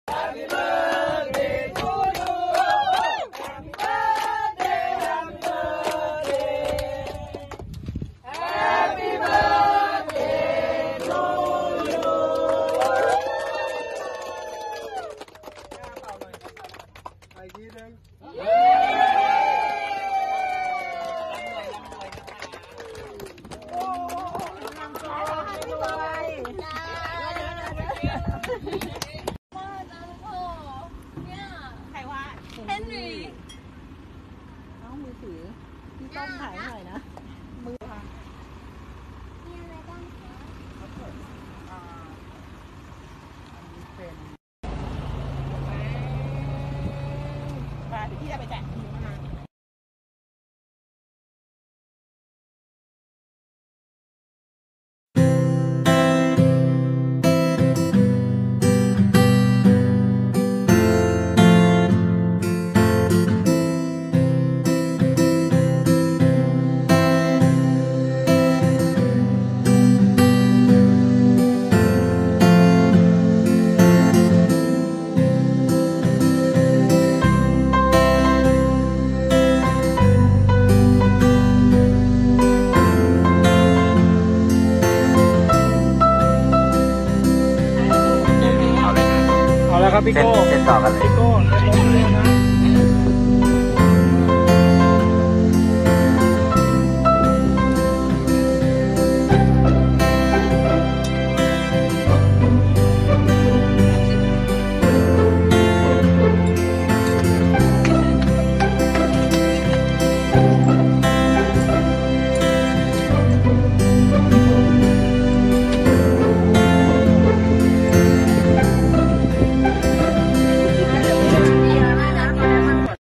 พี่ต้มถ่ายหน่อยนะมือค่ะมีอะไรบ้างคะเป็นปลาที่จะไปแจกทีมมาครับพี่โก้เส้นต่อกันเลยพี่โก้เส้นลงเรือนะ